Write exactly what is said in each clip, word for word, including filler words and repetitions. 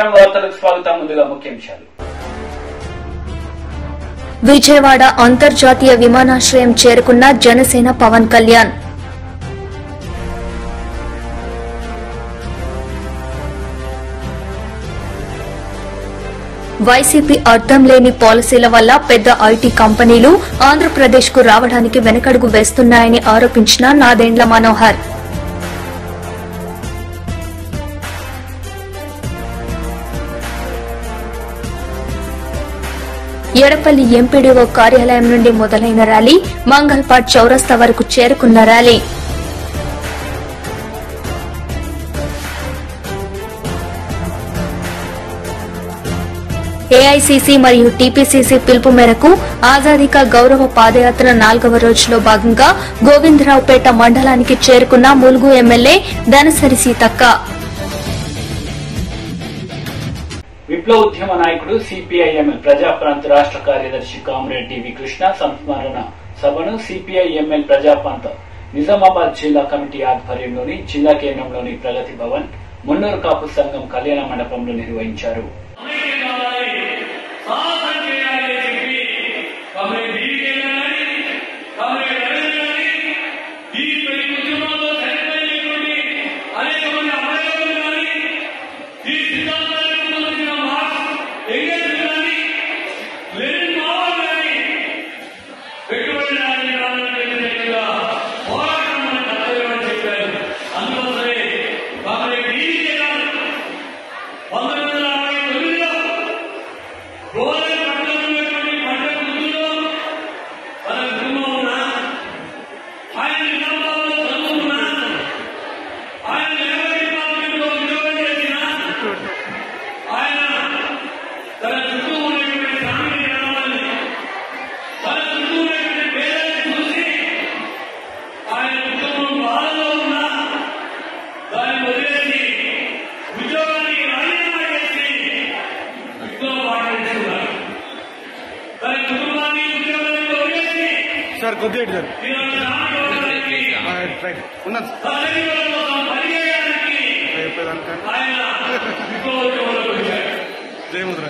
నమస్కారం, వార్తలకు స్వాగతం. ముందుగా ముఖ్యాంశాలు. విజయవాడ అంతర్జాతీయ విమానాశ్రయం చేరుకున్న జనసేన పవన్ కళ్యాణ్. వైసీపీ అర్థం లేని పాలసీల వల్ల పెద్ద ఐటీ కంపెనీలు ఆంధ్రప్రదేశ్ కు రావడానికి వెనకడుగు వేస్తున్నాయని ఆరోపించిన నాదెండ్ల మనోహర్. ఎడపల్లి ఎంపీడీఓ కార్యాలయం నుండి మొదలైన ర్యాలీ మంగల్పాట్ చౌరస్తా వరకు చేరుకున్న ర్యాలీ. ఏఐసీసీ మరియు టీపీసీసీ పిలుపు మేరకు ఆజాదీ కా గౌరవ పాదయాత్ర నాలుగవ రోజులో భాగంగా గోవిందరావుపేట మండలానికి చేరుకున్న ములుగు ఎమ్మెల్యే దనసరి సీతక్క. విప్లవ ఉద్యమ నాయకుడు సిపిఐఎంఎల్ ప్రజాప్రాంత్ రాష్ట్ర కార్యదర్శి కామ్రేడ్ టివి కృష్ణ సంస్మరణ సభను సిపిఐఎంఎల్ ప్రజాప్రాంత్ నిజామాబాద్ జిల్లా కమిటీ ఆధ్వర్యంలోని జిల్లా కేంద్రంలోని ప్రగతి భవన్ మున్నూరు కాపు సంఘం కళ్యాణ మండపంలో నిర్వహించారు. సార్ కొద్దిగా సార్ రైట్ ఉన్నది జయముద్ర.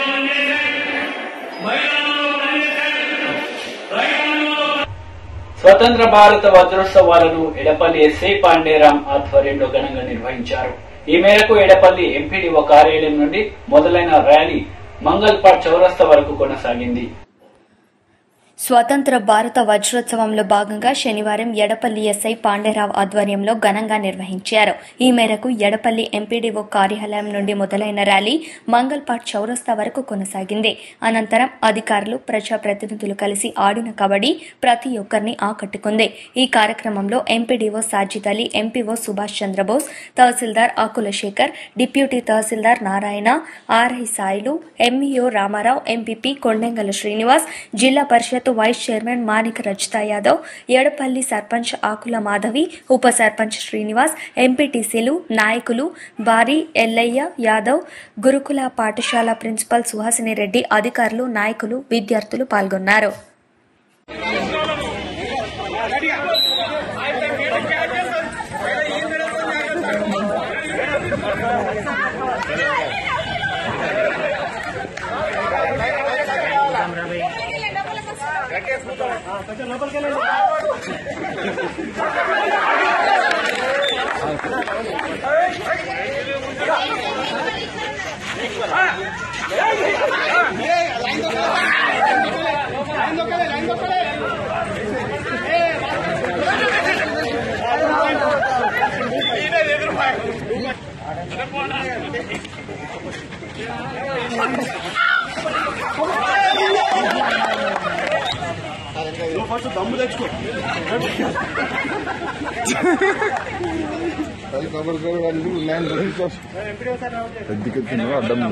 స్వతంత్ర భారత వజ్రోత్సవాలను ఎడపల్లి ఎస్ఐ పాండేరాం ఆధ్వర్యంలో ఘనంగా నిర్వహించారు. ఈ మేరకు ఎడపల్లి ఎంపీడీఓ కార్యాలయం నుండి మొదలైన ర్యాలీ మంగల్పాట్ చౌరస్తా వరకు కొనసాగింది. స్వతంత్ర భారత వజ్రోత్సవంలో భాగంగా శనివారం ఎడపల్లి ఎస్ఐ పాండేరావు ఆధ్వర్యంలో ఘనంగా నిర్వహించారు. ఈ మేరకు ఎడపల్లి ఎంపీడీఓ కార్యాలయం నుండి మొదలైన ర్యాలీ మంగల్పాట్ చౌరస్తా వరకు కొనసాగింది. అనంతరం అధికారులు, ప్రజాప్రతినిధులు కలిసి ఆడిన కబడ్డీ ప్రతి ఒక్కరిని ఆకట్టుకుంది. ఈ కార్యక్రమంలో MPDO Sajid Ali, MPO Subhash Chandrabose, tahsildar Akula Shekhar, deputy tahsildar Narayana, RI Sailu, MEO Ramarao, MPP Kondengala Srinivas, zilla parishad vice chairman Manika Rajitha Yadav, Edapalli sarpanch Akula Madhavi, ఉప సర్పంచ్ శ్రీనివాస్, ఎంపీటీసీలు, నాయకులు బారి ఎల్లయ్య యాదవ్, గురుకుల పాఠశాల ప్రిన్సిపల్ సుహాసిని రెడ్డి, అధికారులు, నాయకులు, విద్యార్థులు పాల్గొన్నారు. ఫస్ట్ దమ్ము తెచ్చుకో ఎద్దుకెత్తున్నా అడ్డంలో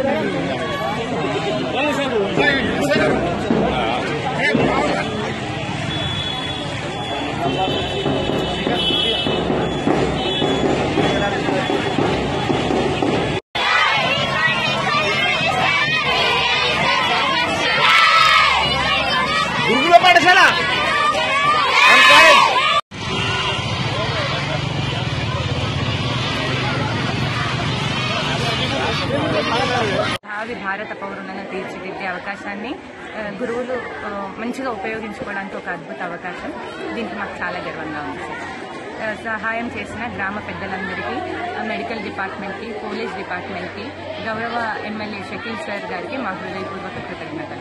గురుకుల పాఠశాల భావి భారత పౌరులను తీర్చిదిద్దే అవకాశాన్ని గురువులు మంచిగా ఉపయోగించుకోవడానికి ఒక అద్భుత అవకాశం. దీనికి మాకు చాలా గర్వంగా ఉంది. సహాయం చేసిన గ్రామ పెద్దలందరికీ, మెడికల్ డిపార్ట్మెంట్కి, పోలీస్ డిపార్ట్మెంట్కి, గౌరవ ఎమ్మెల్యే షకీల్ సార్ గారికి మా హృదయపూర్వక కృతజ్ఞతలు.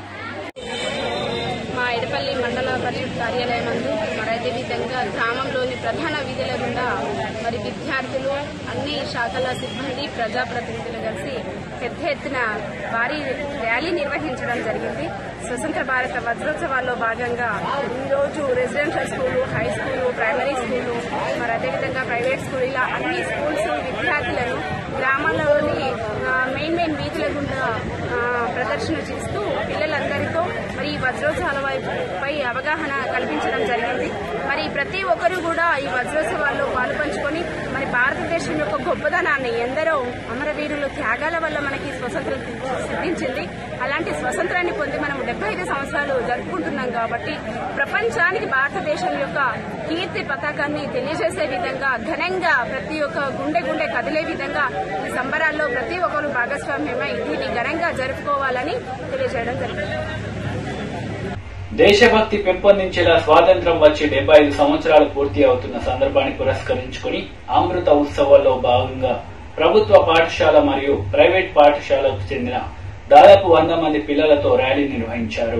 మా ఎడపల్లి మండల పరిషత్ కార్యాలయం నందు మరి అదేవిధంగా గ్రామంలోని ప్రధాన వీధుల గుండా మరి విద్యార్థులు, అన్ని శాఖల సిబ్బంది, ప్రజాప్రతినిధులు కలిసి పెద్ద ఎత్తున భారీ ర్యాలీ నిర్వహించడం జరిగింది. స్వతంత్ర భారత వజ్రోత్సవాల్లో భాగంగా ఈరోజు residential school, high school, primary school, మరి అదేవిధంగా ప్రైవేట్ స్కూల్, ఇలా అన్ని స్కూల్స్ విద్యార్థులను గ్రామాల్లోని మెయిన్ మెయిన్ వీధుల గుండా ప్రదర్శన చేస్తూ పిల్లలందరితో మరి ఈ వజ్రోత్సవాలపై అవగాహన కల్పించడం జరిగింది. మరి ప్రతి ఒక్కరూ కూడా ఈ వజ్రోత్సవాల్లో పాలుపంచుకొని మరి భారతదేశం యొక్క గొప్పదనాన్ని, ఎందరో అమరవీరుల త్యాగాల వల్ల మనకి స్వతంత్రం సిద్ధించింది. అలాంటి స్వతంత్రాన్ని పొంది మనం డెబ్బై ఐదు సంవత్సరాలు జరుపుకుంటున్నాం కాబట్టి ప్రపంచానికి భారతదేశం యొక్క కీర్తి పతాకాన్ని తెలియజేసే విధంగా, ఘనంగా ప్రతి ఒక్క గుండె గుండె కదిలే విధంగా ఈ సంబరాల్లో ప్రతి ఒక్కరు భాగస్వామ్యమై దీన్ని ఘనంగా జరుపుకోవాలని తెలియజేయడం జరిగింది. దేశభక్తి పెంపొందించేలా స్వాతంత్ర్యం వచ్చి డెబ్బై ఐదు సంవత్సరాలు పూర్తి అవుతున్న సందర్భాన్ని పురస్కరించుకుని అమృత ఉత్సవాల్లో భాగంగా ప్రభుత్వ పాఠశాల మరియు ప్రైవేట్ పాఠశాలకు చెందిన దాదాపు వంద మంది పిల్లలతో ర్యాలీ నిర్వహించారు.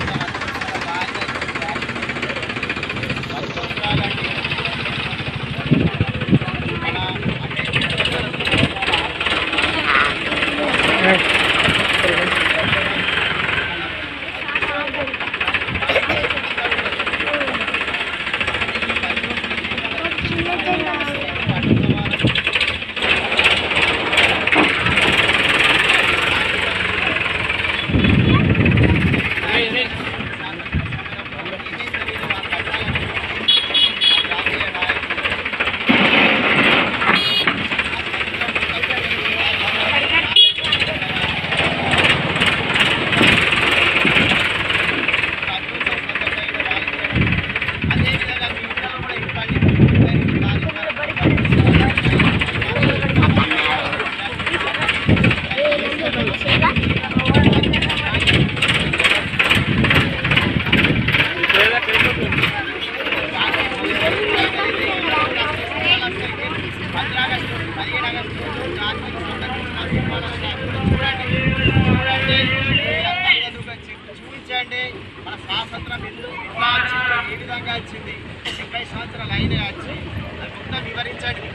చూపించండి మన స్వాతంత్రం ఎందుకు ఏ విధంగా వచ్చింది, డెబ్బై సంవత్సరాలు అయినా వచ్చి అది మొత్తం వివరించండి.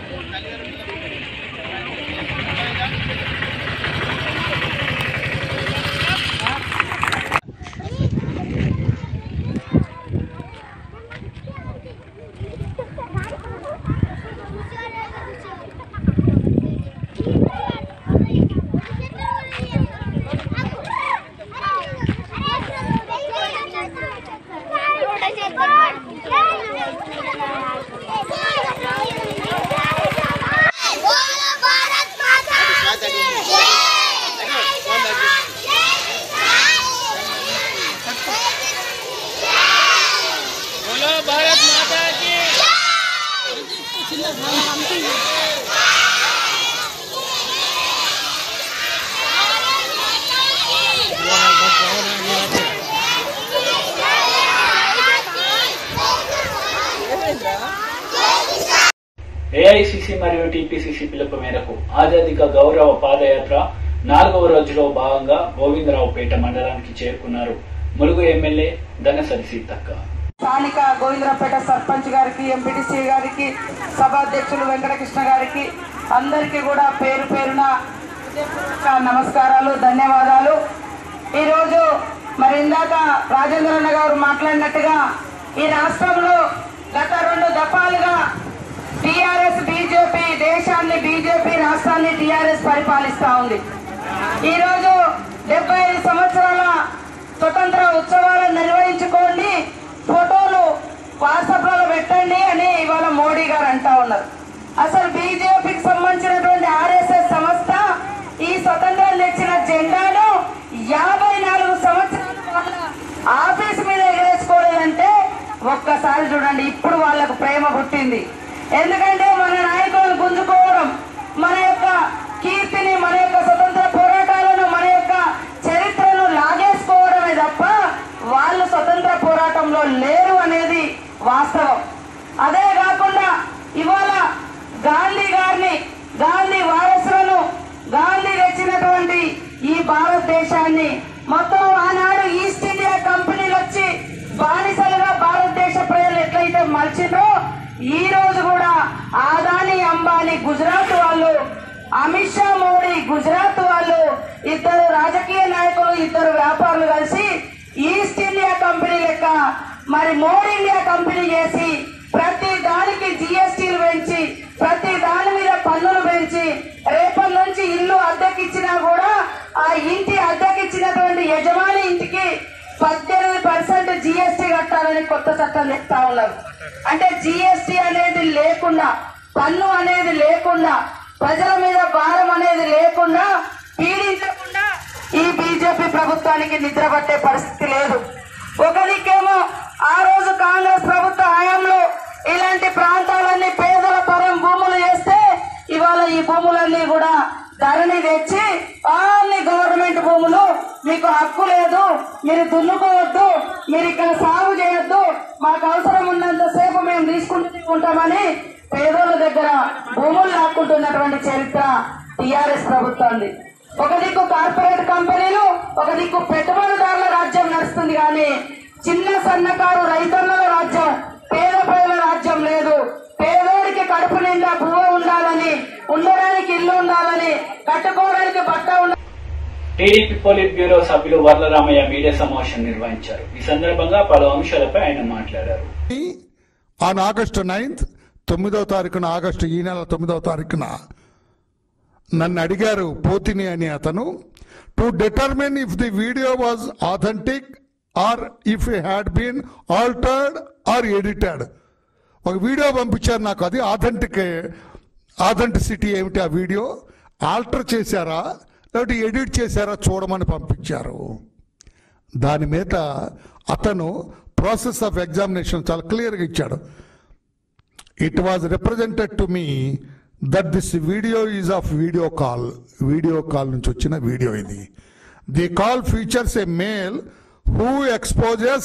ఏఐసిసి మరియు టీపీసీసీ పిలుపు మేరకు ఆజాదీ కా గౌరవ పాదయాత్ర నాలుగవ రోజులో భాగంగా గోవిందరావుపేట మండలానికి చేరుకున్నారు ములుగు ఎమ్మెల్యే ధనసరి సీతక్క. స్థానిక గోవిందరావుపేట సర్పంచ్ గారికి, ఎంపీటీసీ గారికి, సభాధ్యక్షులు వెంకటకృష్ణ గారికి అందరికీ కూడా పేరు పేరున నమస్కారాలు, ధన్యవాదాలు. ఈరోజు మరి ఇందాక రాజేంద్రన్న గారు మాట్లాడినట్టుగా ఈ రాష్ట్రంలో గత రెండు దఫాలుగా టీఆర్ఎస్ బీజేపీ దేశాన్ని, బీజేపీ రాష్ట్రాన్ని టీఆర్ఎస్ పరిపాలిస్తా ఉంది. ఈరోజు డెబ్బై ఐదు సంవత్సరాల స్వతంత్ర ఉత్సవాలను నిర్వహించుకోండి, ఫోటోలు వాట్సాప్లలో పెట్టండి అని ఇవాళ మోడీ గారు అంటా ఉన్నారు. అసలు బీజేపీకి సంబంధించినటువంటి ఆర్ఎస్ఎస్ సంస్థ ఈ స్వతంత్రం తెచ్చిన జెండాను యాభై నాలుగు సంవత్సరాలు వాళ్ళ ఆఫీస్ మీద ఎగరేసుకోలేదంటే ఒక్కసారి చూడండి. ఇప్పుడు వాళ్ళకు ప్రేమ పుట్టింది. ఎందుకంటే మన నాయకులను గుంజుకోవడం, మన యొక్క కీర్తిని, మన యొక్క స్వతంత్ర పోరాటాలను, మన యొక్క చరిత్రను లాగేసుకోవడమే తప్ప వాళ్ళు స్వతంత్ర పోరాటంలో లేరు అనేది వాస్తవం. అదే కాకుండా ఇవాళ గాంధీ గారిని, గాంధీ వారసులను, గాంధీ తెచ్చినటువంటి ఈ భారతదేశాన్ని మొత్తం ఆనాడు ఈస్ట్ ఇండియా కంపెనీలు వచ్చి బానిసలుగా భారతదేశ ప్రజలు ఎట్లయితే మలిచిండ్రో ఈ రోజు కూడా ఆదాని అంబానీ గుజరాత్ వాళ్ళు, అమిత్ షా మోడీ గుజరాత్ వాళ్ళు, ఇద్దరు రాజకీయ నాయకులు, ఇద్దరు వ్యాపారులు కలిసి ఈస్ట్ ఇండియా కంపెనీ లెక్క మరి మోడీ ఇండియా కంపెనీ చేసి ప్రతి దానికి జిఎస్టీలు పెంచి, ప్రతి దాని మీద పన్నులు పెంచి, రేపటి నుంచి ఇల్లు అద్దెకిచ్చినా కూడా ఆ ఇంటి అద్దెకిచ్చినటువంటి యజమాని ఇంటికి పద్దెనిమిది పర్సెంట్ జిఎస్టీ కట్టాలని కొత్త చట్టం తెస్తా ఉన్నారు. అంటే జిఎస్టీ అనేది లేకుండా, పన్ను అనేది లేకుండా, ప్రజల మీద భారం అనేది లేకుండా, పీడించకుండా ఈ బీజేపీ ప్రభుత్వానికి నిద్ర పట్టే పరిస్థితి లేదు. ఒకరికేమో ఆ రోజు కాంగ్రెస్ ప్రభుత్వ హయాంలో ఇలాంటి ప్రాంతాలన్నీ పేదల పరం భూములు చేస్తే ఇవాళ ఈ భూములన్నీ కూడా ధరణి తెచ్చి అన్ని గవర్నమెంట్ భూములు, మీకు హక్కు లేదు, మీరు దున్నుకోవద్దు, మీరు ఇక్కడ సాగు చేయొద్దు, మాకు అవసరం ఉన్నంత సేపు మేము తీసుకుంటూ ఉంటామని పేదోళ్ళ దగ్గర భూములు లాక్కుంటున్నటువంటి చరిత్ర టీఆర్ఎస్ ప్రభుత్వాన్ని. ఒక దిక్కు కార్పొరేట్ కంపెనీలు, ఒక దిక్కు పెట్టుబడిదారుల రాజ్యం నడుస్తుంది. కానీ చిన్న సన్నకారు రైతన్నల రాజ్యం, పేద ప్రజల రాజ్యం లేదు. పేదోడికి కడుపు నిండా భూమ ఉండాలని, ఉండడానికి ఇల్లు ఉండాలని, కట్టుకోవడానికి బట్ట ఉండాలి. టీడీపీ పోలిట్ బ్యూరో సభ్యులు వర్లరామయ్య మీడియా సమావేశం నిర్వహించారు. ఈ సందర్భంగా పలు అంశాలపై ఆయన మాట్లాడారు. ఆన్ ఆగస్టు నైన్త్ తొమ్మిదవ తారీఖున ఆగస్టు ఈ నెల తొమ్మిదవ తారీఖున నన్ను అడిగారు పోతిని అని అతను, to determine if the video was authentic or if it had been altered or edited. ఒక వీడియో పంపించారు నాకు, అది ఆథెంటిక్ ఆథెంటిసిటీ ఏమిటి, ఆ వీడియో ఆల్టర్ చేశారా లేకపోతే ఎడిట్ చేశారా చూడమని పంపించారు. దాని మీద అతను ప్రాసెస్ ఆఫ్ ఎగ్జామినేషన్ చాలా క్లియర్గా ఇచ్చాడు. It was represented to me that this video is of video call, video call నుంచి వచ్చిన వీడియో ఇది. The call features a male who exposes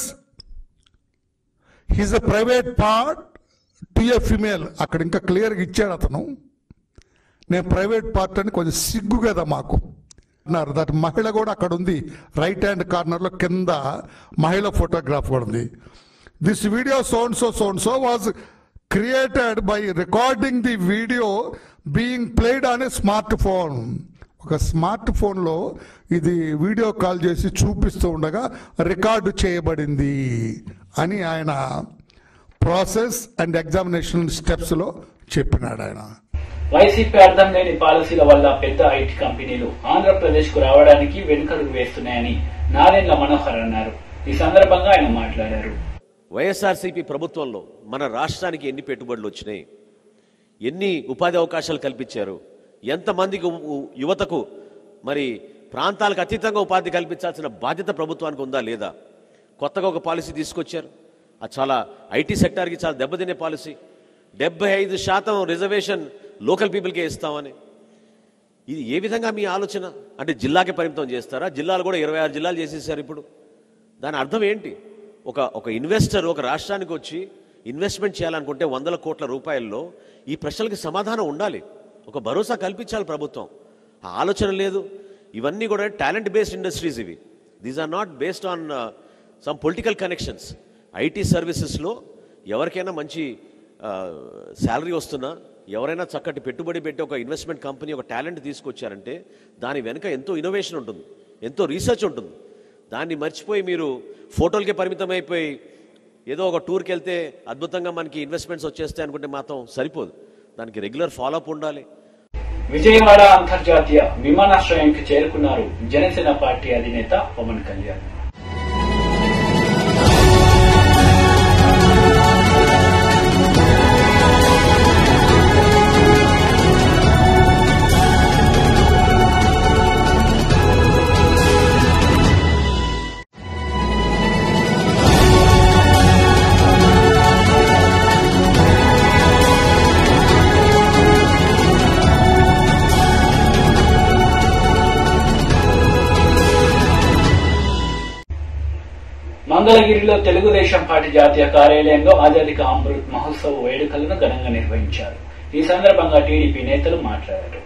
his a private part to a female. అక్కడ ఇంకా క్లియర్గా ఇచ్చాడు అతను. నేను ప్రైవేట్ పార్ట్ అని కొంచెం సిగ్గు కదా మాకు అన్నారు. దట్ మహిళ కూడా అక్కడ ఉంది, రైట్ హ్యాండ్ కార్నర్లో కింద మహిళ ఫోటోగ్రాఫ్ కూడా ఉంది. This video soon so soon so was created by recording the video being played on a smart phone. ఒక స్మార్ట్ ఫోన్లో ఇది వీడియో కాల్ చేసి చూపిస్తూ ఉండగా రికార్డు చేయబడింది అని ఆయన ప్రాసెస్ అండ్ ఎగ్జామినేషన్ స్టెప్స్లో చెప్పినాడు ఆయన. వైసీపీ అర్థం లేని పాలసీల వల్ల పెద్ద ఐటీ కంపెనీలు ఆంధ్రప్రదేశ్ కు రావడానికి వెనుకడుగు వేస్తున్నాయని నాదెండ్ల మనోహర్ అన్నారు. ఈ సందర్భంగా ఆయన మాట్లాడారు. వైఎస్ఆర్సీపీ ప్రభుత్వంలో మన రాష్ట్రానికి ఎన్ని పెట్టుబడులు వచ్చినాయి, ఎన్ని ఉపాధి అవకాశాలు కల్పించారు, ఎంతమందికి యువతకు మరి ప్రాంతాలకు అతీతంగా ఉపాధి కల్పించాల్సిన బాధ్యత ప్రభుత్వానికి ఉందా లేదా? కొత్తగా ఒక పాలసీ తీసుకొచ్చారు, అది చాలా ఐటీ సెక్టార్కి చాలా దెబ్బతినే పాలసీ. డెబ్బై ఐదు శాతం రిజర్వేషన్ లోకల్ పీపుల్కే ఇస్తామని. ఇది ఏ విధంగా మీ ఆలోచన? అంటే జిల్లాకే పరిమితం చేస్తారా? జిల్లాలు కూడా ఇరవై ఆరు జిల్లాలు చేసేసారు ఇప్పుడు. దాని అర్థం ఏంటి? ఒక ఒక ఇన్వెస్టర్ ఒక రాష్ట్రానికి వచ్చి ఇన్వెస్ట్మెంట్ చేయాలనుకుంటే వందల కోట్ల రూపాయల్లో ఈ ప్రశ్నలకి సమాధానం ఉండాలి, ఒక భరోసా కల్పించాలి ప్రభుత్వం. ఆ ఆలోచన లేదు. ఇవన్నీ కూడా టాలెంట్ బేస్డ్ ఇండస్ట్రీస్ ఇవి. These are not based on some political connections. IT సర్వీసెస్లో ఎవరికైనా మంచి శాలరీ వస్తున్నా, ఎవరైనా చక్కటి పెట్టుబడి పెట్టి ఒక ఇన్వెస్ట్మెంట్ కంపెనీ ఒక టాలెంట్ తీసుకొచ్చారంటే దాని వెనుక ఎంతో ఇన్నోవేషన్ ఉంటుంది, ఎంతో రీసెర్చ్ ఉంటుంది. దాన్ని మర్చిపోయి మీరు ఫోటోలకే పరిమితం అయిపోయి ఏదో ఒక టూర్కి వెళ్తే అద్భుతంగా మనకి ఇన్వెస్ట్మెంట్స్ వచ్చేస్తాయి అనుకుంటే మాత్రం సరిపోదు. దానికి రెగ్యులర్ ఫాలోఅప్ ఉండాలి. విజయవాడ అంతర్జాతీయ విమానాశ్రయానికి చేరుకున్నారు జనసేన పార్టీ అధినేత పవన్ కళ్యాణ్. మంగళగిరిలో తెలుగుదేశం పార్టీ జాతీయ కార్యాలయంలో ఆజాదీ కా అమృత్ మహోత్సవ్ వేడుకలను ఘనంగా నిర్వహించారు. ఈ సందర్భంగా టీడీపీ నేతలు మాట్లాడారు.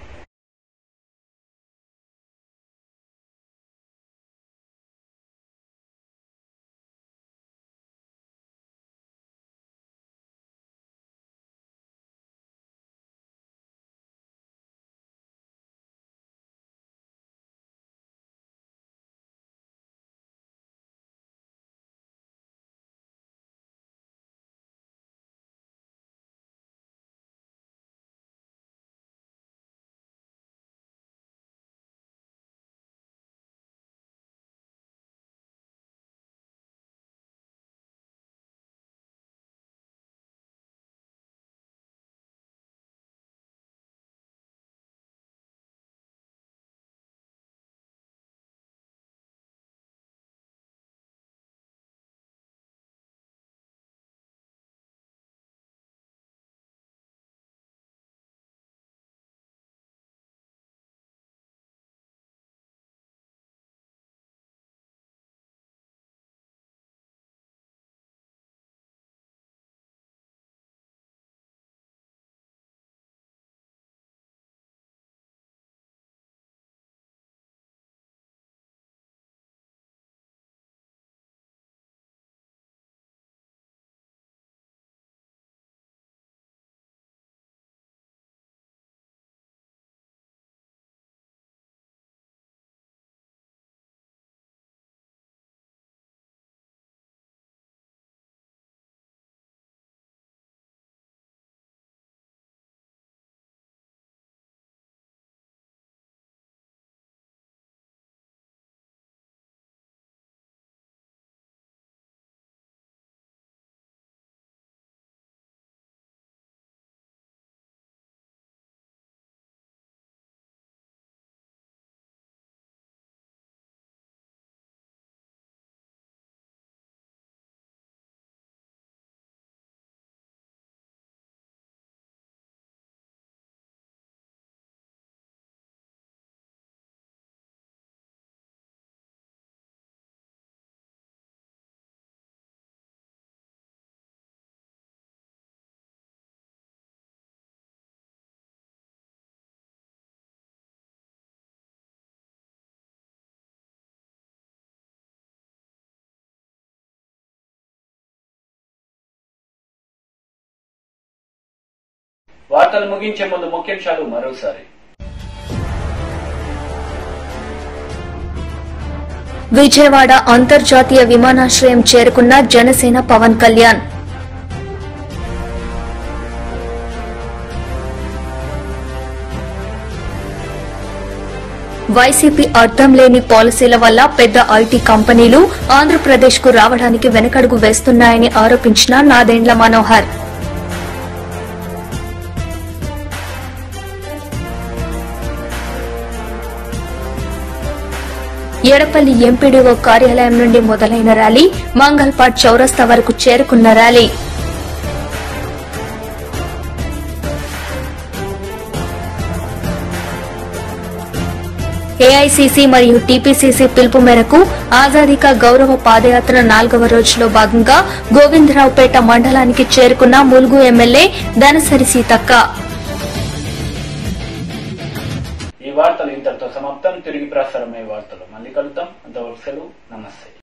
వార్తలు ముగించే ముందు ముఖ్యాంశాలు మరోసారి. విజయవాడ అంతర్జాతీయ విమానాశ్రయం చేరుకున్న జనసేన పవన్ కళ్యాణ్. వైసీపీ అర్థం లేని పాలసీల వల్ల పెద్ద ఐటీ కంపెనీలు ఆంధ్రప్రదేశ్ కు రావడానికి వెనకడుగు వేస్తున్నాయని ఆరోపించిన నాదెండ్ల మనోహర్. ఎడపల్లి ఎంపీడీఓ కార్యాలయం నుండి మొదలైన ర్యాలీ మంగల్పాట్ చౌరస్తా వరకు చేరుకున్న ర్యాలీ. ఏఐసీసీ మరియు టీపీసీసీ పిలుపు మేరకు ఆజాదీ కా గౌరవ పాదయాత్ర నాలుగవ రోజులో భాగంగా గోవిందరావుపేట మండలానికి చేరుకున్న ములుగు ఎమ్మెల్యే దనసరి సీతక్క. ఈ వార్తలు ఇంతటితో సమాప్తం. తిరిగి ప్రసారమయ్యే వార్తలు మళ్ళీ కలుద్దాం. అంతవరకు సెలవు. నమస్తే.